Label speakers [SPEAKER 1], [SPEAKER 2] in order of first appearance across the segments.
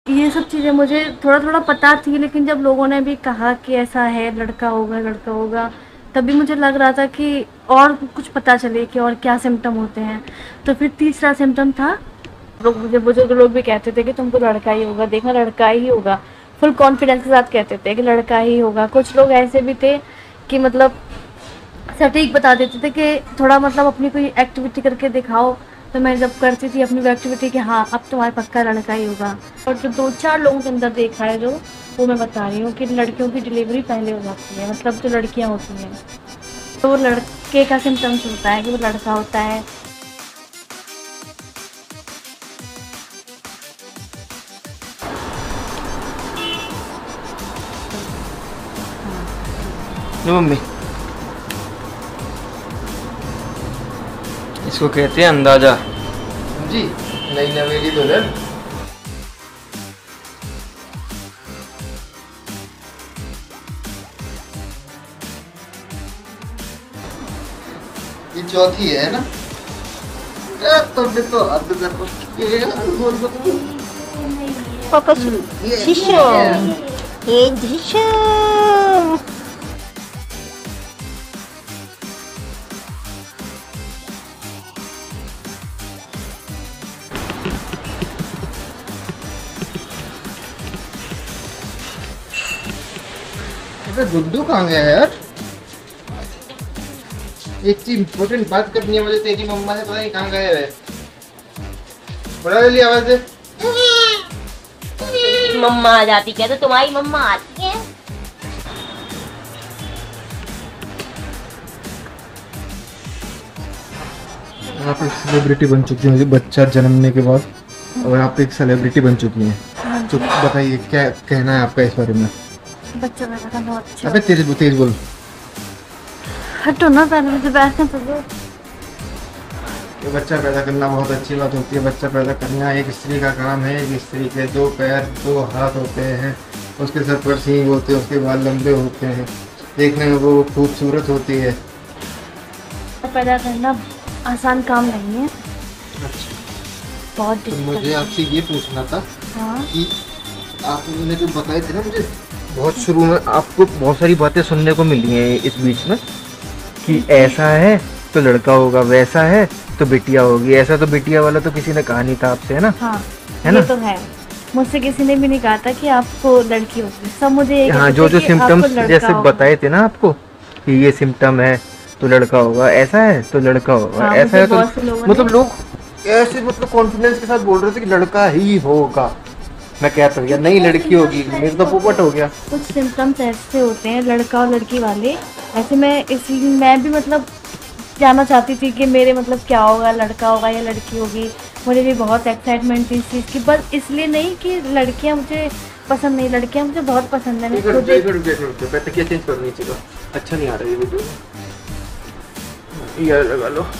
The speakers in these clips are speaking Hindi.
[SPEAKER 1] ये सब चीज़ें मुझे थोड़ा थोड़ा पता थी, लेकिन जब लोगों ने भी कहा कि ऐसा है, लड़का होगा, तभी मुझे लग रहा था कि और कुछ पता चले कि और क्या सिम्टम होते हैं। तो फिर तीसरा सिम्टम था, लोग मुझे बुजुर्ग लोग भी कहते थे कि तुमको लड़का ही होगा, देखना लड़का ही होगा, फुल कॉन्फिडेंस के साथ कहते थे कि लड़का ही होगा। कुछ लोग ऐसे भी थे कि मतलब सटीक बता देते थे कि थोड़ा मतलब अपनी कोई एक्टिविटी करके दिखाओ। तो मैं जब करती थी अपनी वो एक्टिविटी कि हाँ अब तुम्हारा पक्का लड़का ही होगा। और जो 2-4 लोगों के अंदर देखा है जो, वो मैं बता रही हूँ कि लड़कियों की डिलीवरी पहले हो जाती है, मतलब जो लड़कियाँ होती हैं तो वो लड़के का सिम्टम्स होता है कि वो लड़का होता है।
[SPEAKER 2] मम्मी, इसको कहते हैं अंदाजा।
[SPEAKER 3] जी, नई नवेली दुल्हन। ये चौथी है ना? तुमने तो हद
[SPEAKER 4] Papa Shisho. Shisho.
[SPEAKER 3] गुड्डू कहाँ गया यार? एक चीज इम्पोर्टेंट बात करनी है मुझे तेरी मम्मा से, पता नहीं कहाँ गए है। बड़ा जल्दी आवाज दे।
[SPEAKER 4] मम्मा आ जाती क्या? तो तुम्हारी मम्मा आती है।
[SPEAKER 3] आप एक सेलिब्रिटी बन चुकी हैं बच्चा जन्मने के बाद, और आप एक सेलिब्रिटी बन चुकी हैं। तो बताइए क्या कहना है आपका इस बारे में?
[SPEAKER 1] बच्चा पैदा करना बहुत अच्छा।
[SPEAKER 3] अबे तेज बोल।
[SPEAKER 1] हटो ना, पहले मुझे बैठने तो दो।
[SPEAKER 3] ये बच्चा पैदा करना बहुत अच्छी बात होती है। बच्चा पैदा करना एक स्त्री का काम है। एक स्त्री के 2 पैर 2 हाथ होते हैं, उसके सर पर सींग होते हैं, उसके बाल लंबे होते हैं, देखने में वो खूबसूरत होती है।
[SPEAKER 1] पैदा करना आसान काम नहीं है।
[SPEAKER 3] अच्छा,
[SPEAKER 1] बहुत
[SPEAKER 3] तो मुझे आपसे ये पूछना था कि आपने जो बताए थे ना मुझे
[SPEAKER 2] बहुत शुरू में, आपको बहुत सारी बातें सुनने को मिली हैं इस बीच में कि ऐसा है तो लड़का होगा, वैसा है तो बिटिया होगी। ऐसा तो बिटिया वाला तो किसी ने कहा नहीं था आपसे, है ना?
[SPEAKER 1] हाँ,
[SPEAKER 2] है ना?
[SPEAKER 1] ये तो है। मुझसे किसी ने भी नहीं कहा था कि आपको लड़की होगी। सब मुझे ये
[SPEAKER 2] हाँ,
[SPEAKER 1] कहते
[SPEAKER 2] जो
[SPEAKER 1] थे
[SPEAKER 2] जो
[SPEAKER 1] कि
[SPEAKER 2] सिम्टम्स
[SPEAKER 1] आपको लड़का
[SPEAKER 2] जैसे
[SPEAKER 1] होगा।
[SPEAKER 2] बताए थे ना आपको कि ये सिम्टम है तो लड़का होगा, ऐसा है तो लड़का होगा,
[SPEAKER 1] हाँ,
[SPEAKER 2] ऐसा
[SPEAKER 1] मुझे
[SPEAKER 2] है तो
[SPEAKER 1] बहुत से लोगों ने-
[SPEAKER 2] मतलब लोग ऐसे मतलब कॉन्फिडेंस के साथ बोल रहे थे कि लड़का ही होगा। मैं कहता हूँ यार नहीं, लड़की होगी। मेरे तो पोपट हो गया।
[SPEAKER 1] कुछ सिम्टम्स ऐसे होते हैं लड़का और लड़की वाले। ऐसे मैं भी मतलब जानना चाहती थी कि मेरे मतलब क्या होगा, लड़का होगा या लड़की होगी। मुझे भी बहुत एक्साइटमेंट थी इस चीज़ की, बस इसलिए नहीं कि लड़कियां मुझे पसंद नहीं, लड़कियां मुझे बहुत पसंद है। मैं खुद
[SPEAKER 2] तकिया चेंज करनी चाहिए। अच्छा नहीं आ रहा ये वीडियो, यार लगा लो।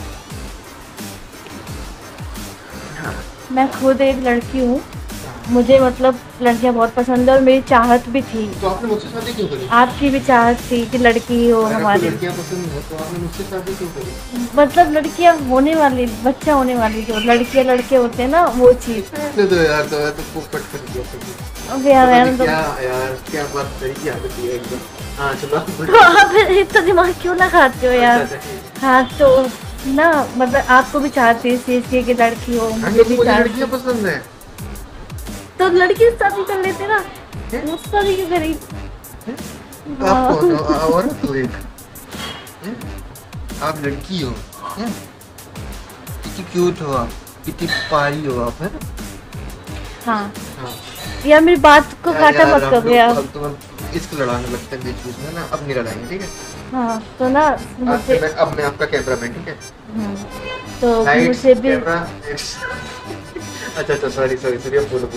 [SPEAKER 1] मैं खुद एक लड़की हूँ, मुझे मतलब लड़कियां बहुत पसंद है और मेरी चाहत भी थी।
[SPEAKER 3] तो आपने मुझसे शादी क्यों करी?
[SPEAKER 1] आपकी भी चाहत थी कि लड़की हो
[SPEAKER 3] अगर आपको
[SPEAKER 1] हमारी।
[SPEAKER 3] लड़कियां पसंद है तो आपने मुझसे शादी क्यों करी?
[SPEAKER 1] मतलब लड़कियां होने वाली, बच्चा होने वाली, जो लड़कियां लड़के होते हैं ना, वो चीज़।
[SPEAKER 3] तो यार तो पोपट कर दिया कभी।
[SPEAKER 1] अब यार
[SPEAKER 3] पता
[SPEAKER 1] यार
[SPEAKER 3] नहीं
[SPEAKER 1] तो
[SPEAKER 3] यार क्या बात करी की आदत है एकदम। हाँ चलो
[SPEAKER 1] तो आप इतना दिमाग क्यों ना खाते हो यार?
[SPEAKER 3] अच्छा, ठीक
[SPEAKER 1] हाँ तो ना, मतलब आपको भी चाहती है इस चीज़ की कि लड़की हो,
[SPEAKER 3] है।
[SPEAKER 1] मुझे भी
[SPEAKER 3] मुझे
[SPEAKER 1] चाहती।
[SPEAKER 3] लड़कियां पसंद है।
[SPEAKER 1] तो लड़की से शादी कर लेते ना, मुझसे शादी क्यों करी?
[SPEAKER 3] आप कौन हो? औरत हो एक। हैं? आप लड़की हो, हैं? कितनी क्यूट हो आप, कितनी प्यारी हो आप, है ना?
[SPEAKER 1] हाँ
[SPEAKER 3] हाँ।
[SPEAKER 1] यार मेरी बात को काटा
[SPEAKER 3] यार,
[SPEAKER 1] मत
[SPEAKER 3] हम
[SPEAKER 1] करो
[SPEAKER 3] लोग
[SPEAKER 1] यार।
[SPEAKER 3] अब तो हम इसको लड़ाने लगते हैं बीच बीच में ना, अब नहीं लड़ाएंगे, ठीक है?
[SPEAKER 1] हाँ तो ना मुझे
[SPEAKER 3] अब मैं आपका कैमरा मैन, ठीक है?
[SPEAKER 1] तो
[SPEAKER 3] लाइट्स,
[SPEAKER 1] मुझे भी
[SPEAKER 3] कैमरा, अच्छा सॉरी अब बोलो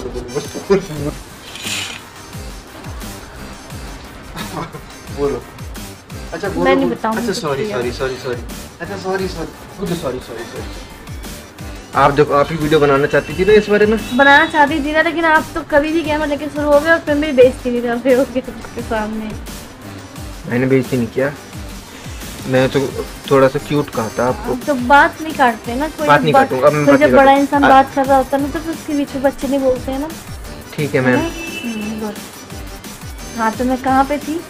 [SPEAKER 3] बोलो। अच्छा बोलो।
[SPEAKER 1] मैं नहीं बताऊंगी
[SPEAKER 3] अच्छा
[SPEAKER 1] कुछ
[SPEAKER 3] सॉरी
[SPEAKER 1] भी यार।
[SPEAKER 3] अच्छा सॉरी।
[SPEAKER 2] आप जब आप ही वीडियो बनाना चाहती थी ना इस बारे में,
[SPEAKER 1] बनाना चाहती थी ना, लेकिन आप तो कभी भी कैमरा लेके शुरू हो गए और फिर मेरी बेइज्जती नहीं कर रहे हो उसके सामने।
[SPEAKER 2] मैंने बेइज्जती नहीं किया। मैं तो थोड़ा सा क्यूट कहा था आपको।
[SPEAKER 1] तो बात नहीं काटते ना, कोई
[SPEAKER 2] बात नहीं काटूंगा, अब मैं
[SPEAKER 1] कोई
[SPEAKER 2] बात
[SPEAKER 1] जब
[SPEAKER 2] नहीं
[SPEAKER 1] बड़ा
[SPEAKER 2] काटूंगा।
[SPEAKER 1] इंसान बात कर रहा होता है ना, तो फिर उसके बीच में बच्चे नहीं बोलते हैं ना।
[SPEAKER 2] ठीक है मैम।
[SPEAKER 1] गुड। हाँ तो मैं कहाँ पे थी?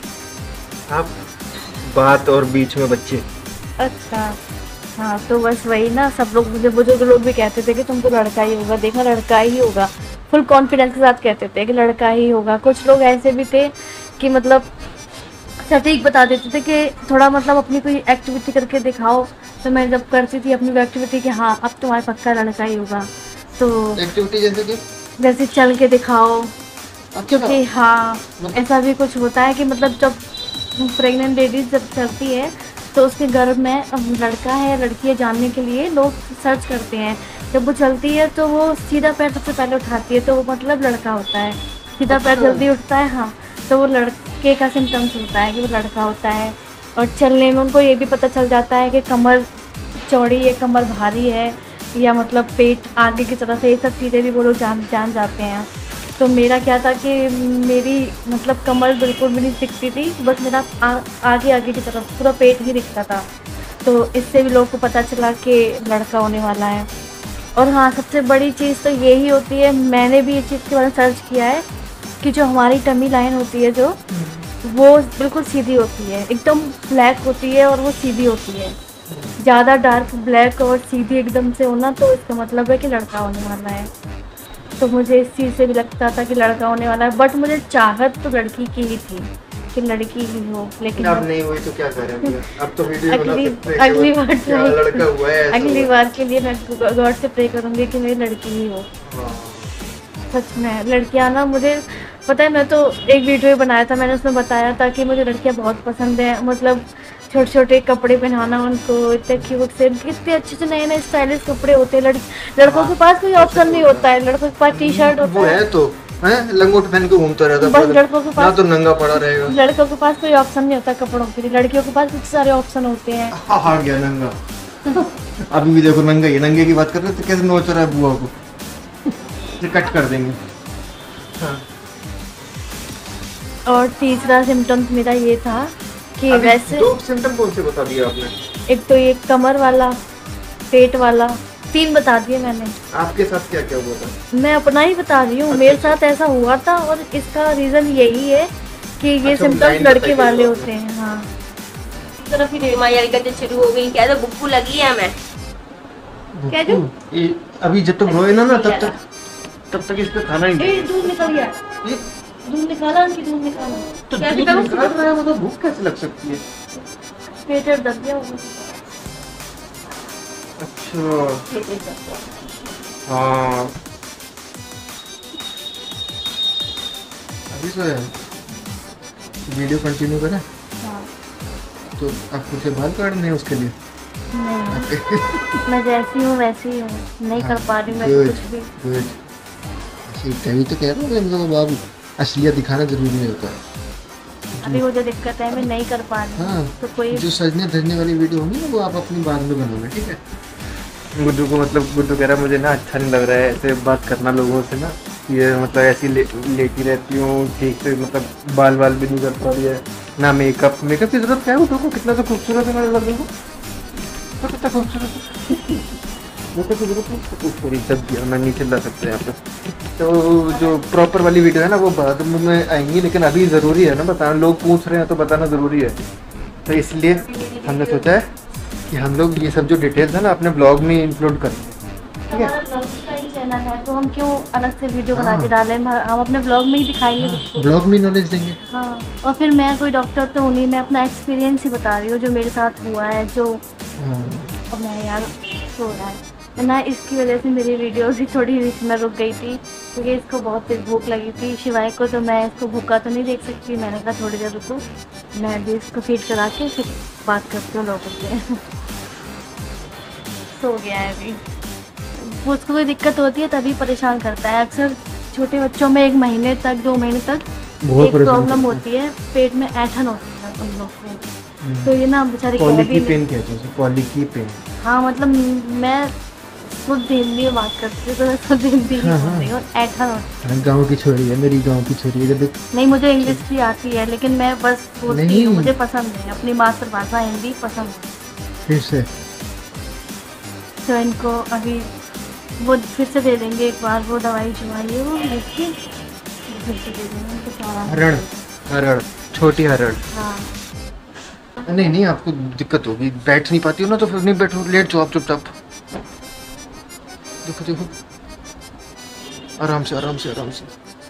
[SPEAKER 2] आप बात और बीच में बच्चे।
[SPEAKER 1] अच्छा हाँ, तो बस वही ना, सब लोग मुझे बुजुर्ग लोग भी कहते थे कि तुमको लड़का ही होगा, देखना लड़का ही होगा, फुल कॉन्फिडेंस के साथ कहते थे कि लड़का ही होगा। कुछ लोग ऐसे भी थे कि मतलब सटीक बता देते थे कि थोड़ा मतलब अपनी कोई एक्टिविटी करके दिखाओ। तो मैं जब करती थी अपनी एक्टिविटी कि हाँ अब तुम्हारा पक्का लड़का ही होगा, तो
[SPEAKER 3] एक्टिविटी जैसे कि
[SPEAKER 1] जैसे चल के दिखाओ,
[SPEAKER 3] अच्छा
[SPEAKER 1] क्योंकि हाँ ऐसा भी कुछ होता है कि मतलब जब प्रेग्नेंट लेडीज जब चलती है तो उसके गर्भ में लड़का है या लड़की है जानने के लिए लोग सर्च करते हैं। जब वो चलती है तो वो सीधा पैर सबसे पहले उठाती है तो वो मतलब लड़का होता है। सीधा पैर जल्दी उठता है हाँ, तो वो लड़के का सिम्टम्स होता है कि वो लड़का होता है। और चलने में उनको ये भी पता चल जाता है कि कमर चौड़ी है, कमर भारी है, या मतलब पेट आगे की तरफ है, ये सब चीज़ें भी वो लोग जान जाते हैं। तो मेरा क्या था कि मेरी मतलब कमर बिल्कुल भी नहीं दिखती थी, बस मेरा आगे की तरफ पूरा पेट ही दिखता था। तो इससे भी लोगों को पता चला कि लड़का होने वाला है। और हाँ सबसे बड़ी चीज़ तो यही होती है, मैंने भी इस चीज़ के बारे में सर्च किया है कि जो हमारी टमी लाइन होती है जो वो बिल्कुल सीधी होती है, एकदम ब्लैक होती है और वो सीधी होती है। ज़्यादा डार्क ब्लैक और सीधी एकदम से होना तो इसका मतलब है कि लड़का होने वाला है। तो मुझे इस चीज़ से भी लगता था कि लड़का होने वाला है, बट मुझे चाहत तो लड़की की ही थी कि लड़की ही हो। लेकिन
[SPEAKER 3] अब नहीं हुई तो क्या करें, अब तो वीडियो बना सकते हैं
[SPEAKER 1] अगली बार
[SPEAKER 3] क्या लड़का हुआ है, ऐसा
[SPEAKER 1] अगली
[SPEAKER 3] हुआ।
[SPEAKER 1] बार के लिए मैं गॉड से प्रे करूँगी कि मेरी लड़की ही हो। सच में लड़कियाँ ना, मुझे पता है मैं तो एक वीडियो बनाया था, मैंने उसमें बताया था कि मुझे लड़कियाँ बहुत पसंद है। मतलब छोटे छोटे कपड़े पहनाना उनको, इतने क्यूट से, कितने अच्छे से नए नए स्टाइलिश कपड़े होते हैं। लड़कों के पास कोई ऑप्शन नहीं होता है, लड़कों के पास टी शर्ट होता
[SPEAKER 3] वो है तो है लंगोट पहन के घूमता रहता
[SPEAKER 1] बस
[SPEAKER 3] है,
[SPEAKER 1] लड़कों के
[SPEAKER 3] ना
[SPEAKER 1] पास
[SPEAKER 3] तो नंगा पड़ा रहेगा।
[SPEAKER 1] लड़कों के पास कोई ऑप्शन नहीं होता कपड़ों के लिए, लड़कियों के पास कुछ सारे ऑप्शन होते हैं।
[SPEAKER 3] हाँ गया नंगा। अभी भी देखो नंगा ही, नंगे की बात कर रहे थे, कैसे नोच रहा है बुआ को, कट कर देंगे।
[SPEAKER 1] और तीसरा सिम्टम्स मेरा ये था कि
[SPEAKER 3] अभी
[SPEAKER 1] वैसे
[SPEAKER 3] दो सिम्टम कौन से बता दिए आपने?
[SPEAKER 1] एक तो ये कमर वाला, पेट वाला, 3 बता दिए मैंने।
[SPEAKER 3] आपके साथ क्या क्या हुआ था?
[SPEAKER 1] मैं अपना ही बता रही हूँ, मेरे साथ ऐसा हुआ था और इसका रीज़न यही है कि ये
[SPEAKER 3] अच्छा,
[SPEAKER 1] सिम्टम्स
[SPEAKER 3] लाइन
[SPEAKER 1] लड़के
[SPEAKER 3] बताइए
[SPEAKER 1] वाले
[SPEAKER 3] आपने।
[SPEAKER 1] होते हैं। हाँ
[SPEAKER 4] तरफ ही तुम्हारी हरकतें शुरू हो गई, क्या तो बुक्कू लगी है हमें।
[SPEAKER 1] क्या जो?
[SPEAKER 3] ये अभी जब तक रोए ना तब तक इस पे खाना ही नहीं।
[SPEAKER 1] दूध निकल गया,
[SPEAKER 3] ये
[SPEAKER 1] दूध निकाला उनकी, दूध निकाला।
[SPEAKER 3] तो
[SPEAKER 1] क्या
[SPEAKER 3] दूध
[SPEAKER 1] निकाला?
[SPEAKER 3] निकाल रहा है, मतलब भूख कैसे लग सकती है?
[SPEAKER 1] पेट दब गया होगा।
[SPEAKER 3] अच्छा हाँ अभी तो है, वीडियो कंटिन्यू करें
[SPEAKER 1] हाँ
[SPEAKER 3] तो आपको से बाल काटने हैं उसके लिए?
[SPEAKER 1] नहीं, मैं जैसी हूँ वैसी ही हूँ, नहीं कर पा रही मैं
[SPEAKER 3] Good,
[SPEAKER 1] कुछ भी।
[SPEAKER 3] good. ऐसे तभी तो कह रहा हूँ मतलब बाबू असलियत दिखाना जरूरी नहीं होता है।
[SPEAKER 1] अभी वो जो दिक्कत है मैं नहीं कर पा रही
[SPEAKER 3] हाँ
[SPEAKER 1] हूँ, तो कोई
[SPEAKER 3] जो सजने धजने वाली वीडियो होगी ना वो आप अपनी बाद में बनाना, ठीक है?
[SPEAKER 2] गुड्डू को मतलब गुड्डू कह रहा है मुझे ना अच्छा नहीं लग रहा है ऐसे बात करना लोगों से ना, ये मतलब ऐसी लेटी रहती हूँ ठीक से, मतलब बाल बाल भी नहीं कर पाती है ना, मेकअप की जरूरत क्या है? गुड्डू को कितना तो खूबसूरत है मेरे लड़के को, तो कितना खूबसूरत है, मेकअप की जरूरत नहीं। पूरी इज्जत दिया, मैं नीचे ला सकते हैं यहाँ पे। तो जो प्रॉपर वाली वीडियो है ना वो बाद में आएंगी, लेकिन अभी ज़रूरी है ना बताना, लोग पूछ रहे हैं तो बताना ज़रूरी है। तो इसलिए हमने सोचा है कि हम लोग ये सब जो डिटेल्स है ना अपने ब्लॉग में इंक्लूड करेंगे, ठीक है?
[SPEAKER 1] हमारा ब्लॉग का ही चैनल है तो हम क्यों अलग से वीडियो बना के डालें, हम अपने ब्लॉग में ही दिखाएंगे सबको।
[SPEAKER 3] ब्लॉग में नॉलेज देंगे।
[SPEAKER 1] हाँ, और फिर मैं कोई डॉक्टर तो हूँ नहीं, मैं अपना एक्सपीरियंस ही बता रही हूँ जो मेरे साथ हुआ है, जो अब मैं यार हो रहा है ना। इसकी वजह से मेरी वीडियोस भी थोड़ी बीच में रुक गई थी क्योंकि इसको बहुत तेज भूख लगी थी शिवाय को, तो मैं इसको भूखा तो नहीं देख सकती। मैंने कहा थोड़ी देर रुको, मैं भी इसको फीड करा के फिर बात करती हूँ लोगों से। सो गया है अभी, उसको कोई दिक्कत होती है तभी परेशान करता है। अक्सर छोटे बच्चों में 1 महीने तक 2 महीने तक
[SPEAKER 3] बहुत
[SPEAKER 1] एक
[SPEAKER 3] परेशान
[SPEAKER 1] प्रॉब्लम
[SPEAKER 3] करता है।
[SPEAKER 1] होती है, पेट में ऐठन होती है उन लोग को। तो ये ना बेचारे
[SPEAKER 3] पॉली
[SPEAKER 1] कह
[SPEAKER 3] की
[SPEAKER 1] भी
[SPEAKER 3] पेन कहते हैं, पॉली की पेन।
[SPEAKER 1] हाँ मतलब मैं शुद्ध हिंदी में बात करती हूँ तो मैं शुद्ध हिंदी ही बोल रही हूँ। ऐठन होती
[SPEAKER 3] हाँ, गाँव की छोरी है, मेरी गाँव की छोरी है। जब
[SPEAKER 1] नहीं, मुझे इंग्लिश भी आती है लेकिन मैं बस बोलती
[SPEAKER 3] नहीं।
[SPEAKER 1] हूँ, मुझे पसंद है, अपनी मातृभाषा हिंदी पसंद है।
[SPEAKER 3] फिर से
[SPEAKER 1] तो इनको अभी वो फिर से दे देंगे एक बार, वो दवाई चुवाई है वो लिख के फिर से दे देंगे उनको सारा।
[SPEAKER 3] हरण, हरण, छोटी हरण।
[SPEAKER 1] हाँ
[SPEAKER 3] नहीं नहीं, आपको दिक्कत होगी, बैठ नहीं पाती हो ना, तो फिर नहीं बैठो, लेट जाओ आप चुपचाप। देखो देखो, आराम से आराम से आराम से।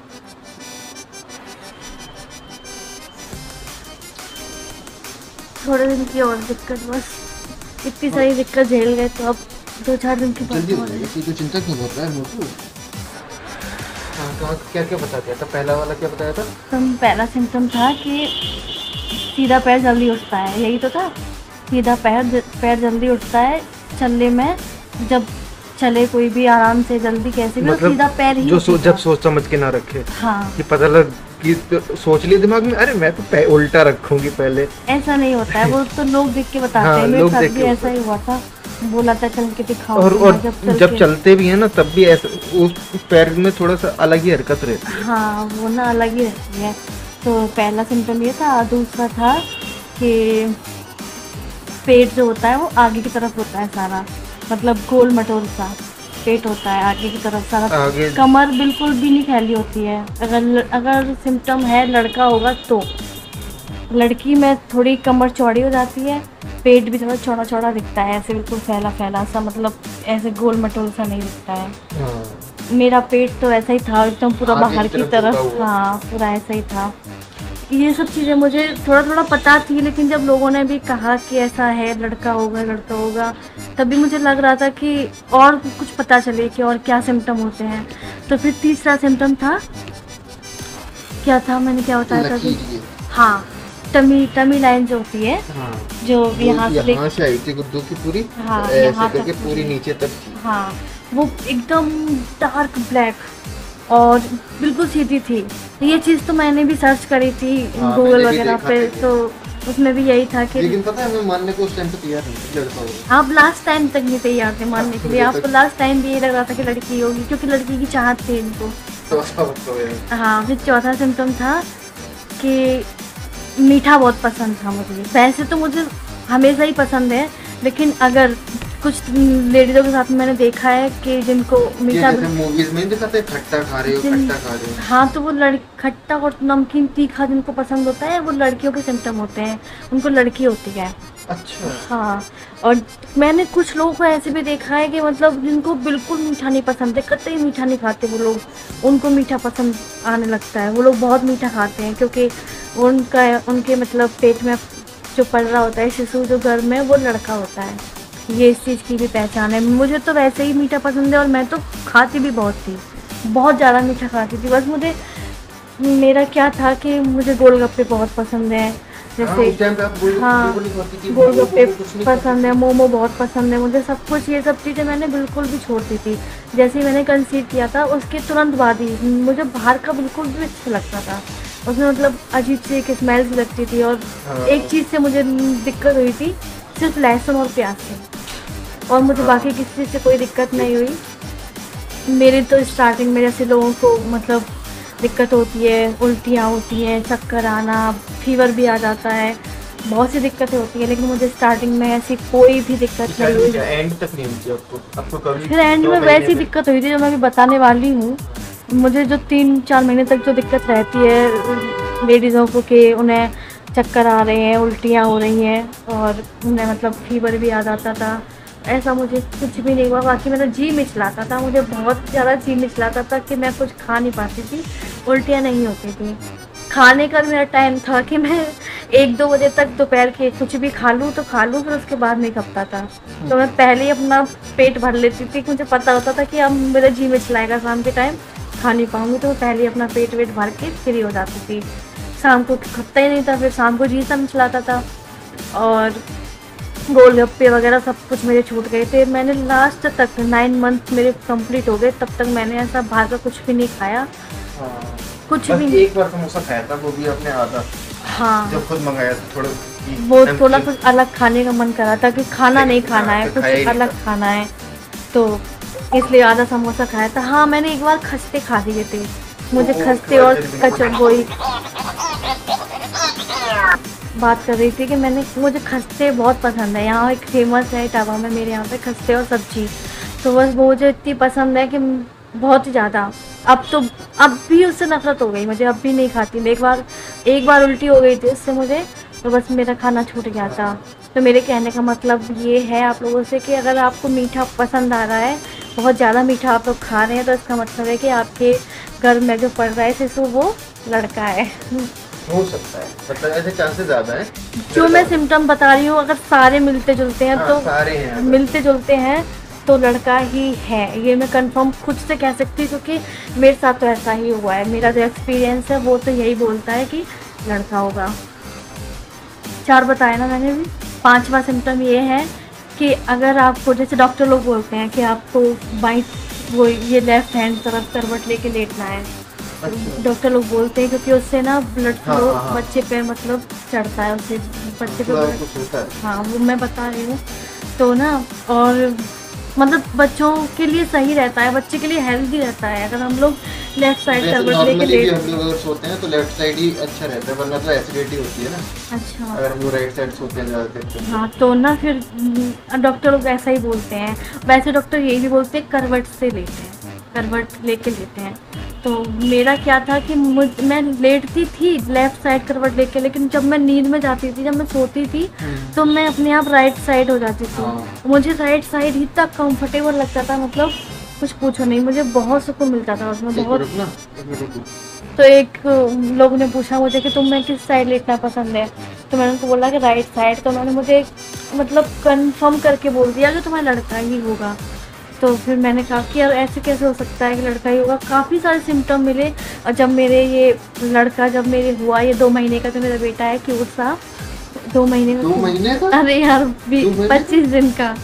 [SPEAKER 1] थोड़े दिन की और दिक्कत, बस इतनी सारी दिक्कत झेल गए तो अब 2-4 दिन की
[SPEAKER 3] जल्दी हो
[SPEAKER 1] बात
[SPEAKER 3] जाएगी, तो चिंता क्यों कर रहा है मोटू? हाँ, तो क्या क्या बता दिया था? पहला वाला क्या बताया था?
[SPEAKER 1] पहला सिम्टम था कि सीधा पैर जल्दी उठता है, यही तो था। सीधा पैर जल्दी उठता है चलने में, जब चले कोई भी आराम से जल्दी कैसे भी,
[SPEAKER 2] मतलब
[SPEAKER 1] सीधा पैर ही
[SPEAKER 2] जो
[SPEAKER 1] उठेगा।
[SPEAKER 2] जब सोच समझ के ना रखे,
[SPEAKER 1] हाँ
[SPEAKER 2] कि पता लग कि सोच लिए दिमाग में, अरे मैं तो उल्टा रखूंगी पहले।
[SPEAKER 1] ऐसा नहीं होता है, वो तो लोग देख के बताते
[SPEAKER 2] हाँ,
[SPEAKER 1] हैं। मेरे
[SPEAKER 2] लोग
[SPEAKER 1] साथ
[SPEAKER 2] देख
[SPEAKER 1] भी
[SPEAKER 2] के
[SPEAKER 1] ऐसा ही हुआ था, बोला था चल के दिखाओ।
[SPEAKER 2] और जब
[SPEAKER 1] के-
[SPEAKER 2] चलते भी है ना तब भी ऐसा उस पैर में थोड़ा सा अलग ही हरकत रहती है।
[SPEAKER 1] हाँ वो ना अलग ही रहती है। तो पहला सिम्टम ये था। दूसरा था कि पेट जो होता है वो आगे की तरफ होता है सारा, मतलब गोल मटोल सा पेट होता है आगे की तरफ सारा।
[SPEAKER 2] आगे
[SPEAKER 1] कमर बिल्कुल भी नहीं फैली होती है। अगर सिम्टम है लड़का होगा तो, लड़की में थोड़ी कमर चौड़ी हो जाती है, पेट भी थोड़ा चौड़ा चौड़ा दिखता है, ऐसे बिल्कुल फैला फैला सा, मतलब ऐसे गोल मटोल सा नहीं दिखता है।
[SPEAKER 2] हाँ।
[SPEAKER 1] मेरा पेट तो ऐसा ही था, एकदम पूरा
[SPEAKER 3] आगे
[SPEAKER 1] बाहर
[SPEAKER 3] की
[SPEAKER 1] की
[SPEAKER 3] तरफ
[SPEAKER 1] तरफ।
[SPEAKER 3] झुका हुआ।
[SPEAKER 1] हाँ पूरा ऐसा ही था। ये सब चीज़ें मुझे थोड़ा थोड़ा पता थी, लेकिन जब लोगों ने भी कहा कि ऐसा है, लड़का होगा, तभी मुझे लग रहा था कि और कुछ पता चले कि और क्या सिम्टम होते हैं। तो फिर तीसरा सिम्टम था, क्या था, मैंने क्या बताया था?
[SPEAKER 3] लकीर ये।
[SPEAKER 1] हाँ टमी लाइन जो होती है,
[SPEAKER 3] हाँ,
[SPEAKER 1] जो यहाँ से
[SPEAKER 3] यहाँ से आई थी गुद्दू की पूरी,
[SPEAKER 1] हाँ,
[SPEAKER 3] ऐसे
[SPEAKER 1] यहाँ तक
[SPEAKER 3] करके पूरी
[SPEAKER 1] पूरी।
[SPEAKER 3] नीचे तक थी।
[SPEAKER 1] हाँ वो एकदम डार्क ब्लैक और बिल्कुल सीधी थी। ये चीज़ तो मैंने भी सर्च करी थी
[SPEAKER 3] हाँ,
[SPEAKER 1] गूगल
[SPEAKER 3] मैंने भी
[SPEAKER 1] वगैरह
[SPEAKER 3] देखा
[SPEAKER 1] पे,
[SPEAKER 3] था ये।
[SPEAKER 1] तो उसमें भी यही था कि
[SPEAKER 3] लेकिन पता है, मैं मानने को उस टाइम पे तैयार नहीं थी, लड़का होगा।
[SPEAKER 1] आप लास्ट टाइम तक नहीं तैयार थे मानने के लिए।
[SPEAKER 3] मुझे
[SPEAKER 1] आपको लास्ट टाइम भी ये लग रहा था कि लड़की होगी, क्योंकि लड़की की चाहत थी इनको।
[SPEAKER 3] तो ऐसा मतलब है।
[SPEAKER 1] हाँ फिर चौथा सिम्टम था कि मीठा बहुत पसंद था मुझे। वैसे तो मुझे हमेशा ही पसंद है, लेकिन अगर कुछ लेडीज़ों के साथ मैंने देखा है कि जिनको
[SPEAKER 3] ये
[SPEAKER 1] मीठा,
[SPEAKER 3] जैसे मूवीज में दिखाते हैं, खट्टा खा रहे हो, खट्टा खा रहे हो।
[SPEAKER 1] हाँ तो वो खट्टा और नमकीन तीखा जिनको पसंद होता है, वो लड़कियों के सिम्टम होते हैं, उनको लड़की होती है।
[SPEAKER 3] अच्छा।
[SPEAKER 1] हाँ और मैंने कुछ लोगों को ऐसे भी देखा है कि मतलब जिनको बिल्कुल मीठा नहीं पसंद है, कतई मीठा नहीं खाते वो लोग, उनको मीठा पसंद आने लगता है। वो लोग बहुत मीठा खाते हैं क्योंकि उनके मतलब पेट में जो पल रहा होता है शिशु जो गर्भ में, वो लड़का होता है। ये इस चीज़ की भी पहचान है। मुझे तो वैसे ही मीठा पसंद है और मैं तो खाती भी बहुत थी, बहुत ज़्यादा मीठा खाती थी। बस मेरा क्या था कि मुझे गोलगप्पे बहुत पसंद है, जैसे
[SPEAKER 3] उस टाइम पे आप
[SPEAKER 1] हाँ
[SPEAKER 3] बिल्कुल नहीं खाती थी,
[SPEAKER 1] गोलगप्पे
[SPEAKER 3] कुछ नहीं
[SPEAKER 1] पसंद है, मोमो बहुत पसंद है मुझे, सब कुछ ये सब चीज़ें मैंने बिल्कुल भी छोड़ दी थी। जैसे ही मैंने कंसीव किया था उसके तुरंत बाद ही मुझे बाहर का बिल्कुल भी अच्छा लगता था। उसमें मतलब अजीब सी एक स्मेल सी लगती थी। और
[SPEAKER 3] हाँ।
[SPEAKER 1] एक चीज़ से मुझे दिक्कत हुई थी, सिर्फ लहसुन और प्याज से, और मुझे बाकी किसी चीज़ से कोई दिक्कत नहीं हुई। मेरे तो स्टार्टिंग में जैसे लोगों को मतलब दिक्कत होती है, उल्टियाँ होती हैं, चक्कर आना, फीवर भी आ जाता है, बहुत सी दिक्कतें होती है, लेकिन मुझे स्टार्टिंग में ऐसी कोई भी दिक्कत नहीं हुई।
[SPEAKER 3] एंड तक नहीं हुई आपको कभी?
[SPEAKER 1] फिर एंड में वैसी दिक्कत हुई थी जो मैं अभी बताने वाली हूँ। मुझे जो 3-4 महीने तक जो दिक्कत रहती है लेडीज़ों को कि उन्हें चक्कर आ रहे हैं, उल्टियाँ हो रही हैं और उन्हें मतलब फीवर भी आ जाता था, ऐसा मुझे कुछ भी नहीं हुआ। बाकी मेरा जी मिचलाता था, मुझे बहुत ज़्यादा जी मिचलाता था कि मैं कुछ खा नहीं पाती थी, उल्टियाँ नहीं होती थी। खाने का मेरा टाइम था कि मैं 1-2 बजे तक दोपहर के कुछ भी खा लूँ तो खा लूँ, फिर उसके बाद नहीं खपता था। तो मैं पहले ही अपना पेट भर लेती थी, मुझे पता होता था कि अब मेरा जी मिचलाएगा शाम के टाइम, खा नहीं पाऊँगी, तो मैं पहले ही अपना पेट वेट भर के फ्री हो जाती थी। शाम को खपता ही नहीं था, फिर शाम को जी सा मिचलाता था। और गोलगप्पे वगैरह सब कुछ मेरे छूट गए थे। मैंने लास्ट तक 9 मंथ मेरे कंप्लीट हो गए, तब तक मैंने ऐसा बाहर का कुछ भी नहीं खाया, कुछ भी नहीं।
[SPEAKER 3] एक बार समोसा खाया था, वो भी अपने आधा,
[SPEAKER 1] हाँ
[SPEAKER 3] जब खुद मंगाया था थोड़ा।
[SPEAKER 1] वो थोड़ा कुछ अलग खाने का मन कर रहा था कि खाना नहीं खाना है, कुछ
[SPEAKER 3] खाया ही नहीं
[SPEAKER 1] अलग खाना है, तो इसलिए आधा समोसा खाया था। हाँ मैंने एक बार खस्ते खा लिए थे, मुझे खस्ते और कचौड़ी बात कर रही थी कि मुझे खस्ते बहुत पसंद है। यहाँ एक फेमस है इटावा में मेरे यहाँ पे खस्ते और सब्जी, तो बस वो मुझे इतनी पसंद है कि बहुत ही ज़्यादा। अब भी उससे नफरत हो गई मुझे, अब भी नहीं खाती। एक बार उल्टी हो गई थी उससे मुझे, तो बस मेरा खाना छूट गया था। तो मेरे कहने का मतलब ये है आप लोगों से कि अगर आपको मीठा पसंद आ रहा है, बहुत ज़्यादा मीठा आप लोग खा रहे हैं, तो इसका मतलब है कि आपके घर में जो पड़ रहा है शिशु वो लड़का है।
[SPEAKER 3] हो सकता है, मतलब ऐसे चांसेस ज़्यादा है।
[SPEAKER 1] जो मैं सिम्टम बता रही हूँ अगर सारे मिलते जुलते हैं तो
[SPEAKER 3] सारे हैं
[SPEAKER 1] मिलते जुलते हैं तो लड़का ही है, ये मैं कंफर्म खुद से कह सकती हूँ, क्योंकि मेरे साथ तो ऐसा ही हुआ है। मेरा जो एक्सपीरियंस है वो तो यही बोलता है कि लड़का होगा। 4 बताए ना मैंने भी। 5वां सिम्टम ये है कि अगर आपको, जैसे डॉक्टर लोग बोलते हैं कि आपको ये लेफ्ट हैंड तरफ करवट लेके लेटना है।
[SPEAKER 3] अच्छा।
[SPEAKER 1] डॉक्टर लोग बोलते हैं क्योंकि उससे ना ब्लड फ्लो बच्चे पे मतलब चढ़ता है, उससे बच्चे पे
[SPEAKER 3] कुछ होता है।
[SPEAKER 1] हाँ वो मैं बता रही हूँ। तो ना और मतलब बच्चों के लिए सही रहता है, बच्चे के लिए हेल्दी रहता है अगर हम लोग लेफ्ट साइड करवट लेके लेट।
[SPEAKER 3] हम लोग अगर सोते हैं तो लेफ्ट साइड ही अच्छा रहता है, वरना तो एसिडिटी होती है ना।
[SPEAKER 1] अच्छा।
[SPEAKER 3] अगर हम लोग राइट साइड सोते हैं ज़्यादातर।
[SPEAKER 1] हाँ तो ना फिर डॉक्टर लोग ऐसा ही बोलते हैं। वैसे डॉक्टर यही भी बोलते हैं करवट से लेते हैं, करवट लेके लेते हैं। तो मेरा क्या था कि मैं लेटती थी लेफ़्ट साइड करवट लेके, लेकिन जब मैं नींद में जाती थी, जब मैं सोती थी तो मैं अपने आप राइट साइड हो जाती थी। मुझे राइट साइड ही तक कंफर्टेबल लगता था, मतलब कुछ पूछो नहीं, मुझे बहुत सुकून मिलता था उसमें बहुत। तो एक लोग ने पूछा मुझे कि तुम्हें किस साइड लेटना पसंद है, तो मैंने उनको बोला कि राइट साइड। तो मैंने मुझे मतलब कंफर्म करके बोल दिया कि तुम्हारा लड़का ही होगा। तो फिर मैंने कहा कि यार ऐसे कैसे हो सकता है कि लड़का ही होगा। काफ़ी सारे सिम्टम मिले और जब मेरे ये लड़का जब मेरे हुआ, ये 2 महीने का जो मेरा बेटा है क्यूट सा, 2 महीने का।
[SPEAKER 3] 2 महीने का?
[SPEAKER 1] अरे यार 25 दिन का।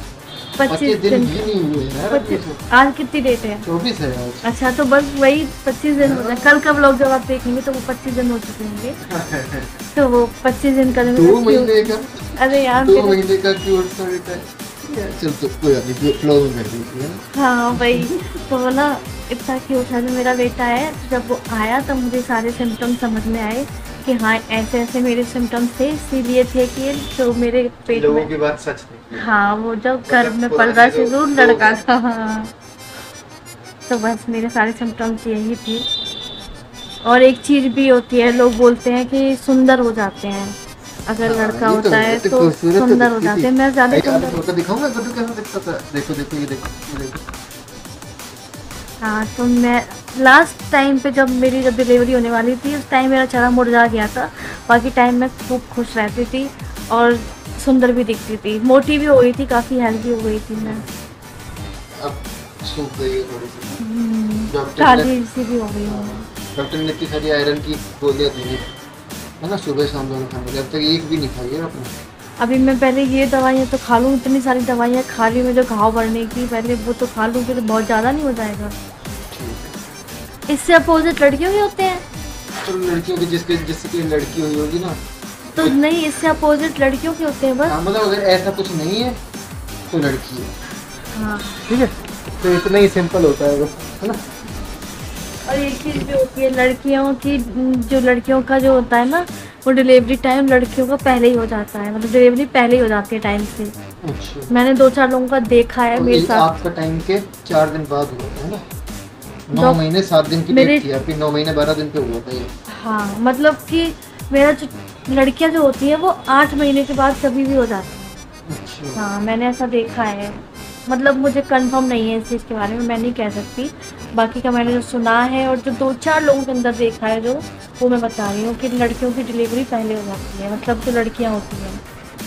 [SPEAKER 1] 25 दिन
[SPEAKER 3] भी नहीं हुए यार।
[SPEAKER 1] 25। आज कितनी डेट है?
[SPEAKER 3] 24 है आज।
[SPEAKER 1] अच्छा तो बस वही 25 दिन हो जाए। कल का व्लॉग जब आप देखेंगे तो वो 25 दिन हो चुके होंगे। तो वो 25 दिन का
[SPEAKER 3] 2 महीने का।
[SPEAKER 1] अरे यार
[SPEAKER 3] 2 महीने का क्यूट सा बेटा है। चल तो कोई नहीं, फ्लो में कर दीजिए ना।
[SPEAKER 1] हाँ वही तो वो ना इतना क्यूट था जो मेरा बेटा है। जब वो आया तब मुझे सारे सिम्टम समझ में आए कि हाँ ऐसे ऐसे मेरे सिम्टम थे, इसीलिए थे कि जो मेरे पेट
[SPEAKER 3] लोगों
[SPEAKER 1] में।
[SPEAKER 3] की बात सच नहीं।
[SPEAKER 1] हाँ वो जब घर में पल रहा जरूर लड़का था। हाँ तो बस मेरे सारे सिम्टम्स यही थे। और एक चीज़ भी होती है, लोग बोलते हैं कि सुंदर हो जाते हैं अगर लड़का होता है तो सुंदर हो जाते हैं। मैं ज़्यादा सुंदर
[SPEAKER 3] दिखाऊंगा तो कैसा दिखता था। देखो देखो ये देखो।
[SPEAKER 1] हाँ तो मैं लास्ट टाइम पे जब डिलीवरी होने वाली थी उस टाइम मेरा चेहरा मुरझा गया था। बाकी टाइम मैं खूब खुश रहती थी और सुंदर भी दिखती थी, मोटी भी हो गई थी, काफ़ी हेल्दी हो गई थी मैं।
[SPEAKER 3] अब सूख गई है थोड़ी सी।
[SPEAKER 1] काली सी भी हो गई हूँ।
[SPEAKER 3] डॉक्टर ने इतनी सारी आयरन की गोलियां दी है ना, सुबह शाम दोनों खाने की। अब तक एक भी नहीं खाई है आपने?
[SPEAKER 1] अभी मैं पहले ये दवाइयाँ तो खा लूँ, इतनी सारी दवाइयाँ खा ली मुझे घाव बढ़ने की, पहले वो तो खा लूँ फिर बहुत ज़्यादा नहीं हो जाएगा। इससे अपोजिट लड़कियों के होते हैं
[SPEAKER 3] तो लड़कियों की जिसकी लड़की हुई होगी ना
[SPEAKER 1] तो नहीं, इससे अपोजिट लड़कियों के होते हैं बस।
[SPEAKER 3] हाँ, मतलब अगर ऐसा कुछ नहीं है तो लड़की है।
[SPEAKER 1] हाँ
[SPEAKER 2] ठीक है, तो इतना ही सिंपल होता है बस, है ना।
[SPEAKER 1] और एक चीज़ भी होती है लड़कियों की, जो लड़कियों का जो होता है ना वो डिलीवरी टाइम लड़कियों का पहले ही हो जाता है, मतलब डिलीवरी पहले ही हो जाती है टाइम से।
[SPEAKER 3] अच्छा।
[SPEAKER 1] मैंने 2-4 लोगों का देखा है मेरे साथ।
[SPEAKER 3] आपका टाइम के 4 दिन बाद हुआ था, है ना? 9 महीने 7 दिन की डेट थी आपकी, 9 महीने 12 दिन पे हुआ था ये।
[SPEAKER 1] हाँ मतलब कि मेरा जो लड़कियां जो होती हैं वो 8 महीने के बाद कभी भी हो जाती हैं।
[SPEAKER 3] अच्छा।
[SPEAKER 1] हाँ मैंने ऐसा देखा है, मतलब मुझे कंफर्म नहीं है इस चीज़ के बारे में, मैं नहीं कह सकती। बाकी का मैंने जो सुना है और जो 2-4 लोगों के अंदर देखा है जो, वो मैं बता रही हूँ कि लड़कियों की डिलीवरी पहले हो जाती है, मतलब जो लड़कियाँ होती हैं।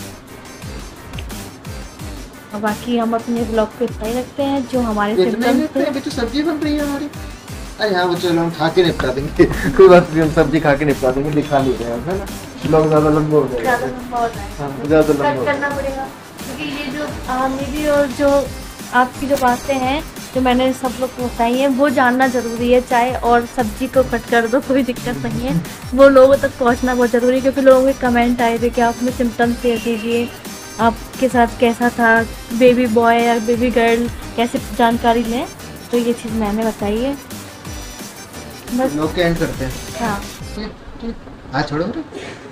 [SPEAKER 1] और बाकी हम अपने ब्लॉग को इतना ही रखते हैं जो हमारे सिम्टम्स थे।
[SPEAKER 3] अभी तो सब्जी बन रही है हमारी। अरे हाँ वो चलो हम खा के निपटा देंगे। कोई बात नहीं, हम सब्जी खा के निपटा देंगे, दिखा नहीं रहे हैं, है ना। ब्लॉग ज़्यादा लंबा हो जाएगा।
[SPEAKER 1] ज़्यादा लंबा हो जाएगा।
[SPEAKER 3] हाँ ज़्यादा लंबा हो
[SPEAKER 1] करना पड़ेगा क्योंकि ये जो मेरी और जो आपकी जो बातें हैं जो मैंने सब लोग को बताई हैं वो जानना ज़रूरी है। चाहे और सब्जी को कट कर दो, कोई दिक्कत नहीं है, वो लोगों तक पहुंचना बहुत ज़रूरी है। क्योंकि लोगों के कमेंट आए थे कि आप अपने सिम्टम्स शेयर कीजिए, आपके साथ कैसा था, बेबी बॉय या बेबी गर्ल, कैसे जानकारी लें। तो ये चीज़ मैंने बताई है बस।
[SPEAKER 3] लोग क्या करते हैं।
[SPEAKER 1] हाँ
[SPEAKER 3] ठीक, हाँ छोड़ो।